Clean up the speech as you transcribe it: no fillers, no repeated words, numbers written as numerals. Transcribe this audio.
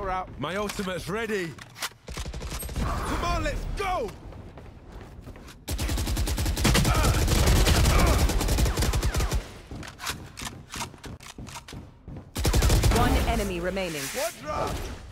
Reaper out. My ultimate's ready. Come on, let's go! One enemy remaining. What's wrong?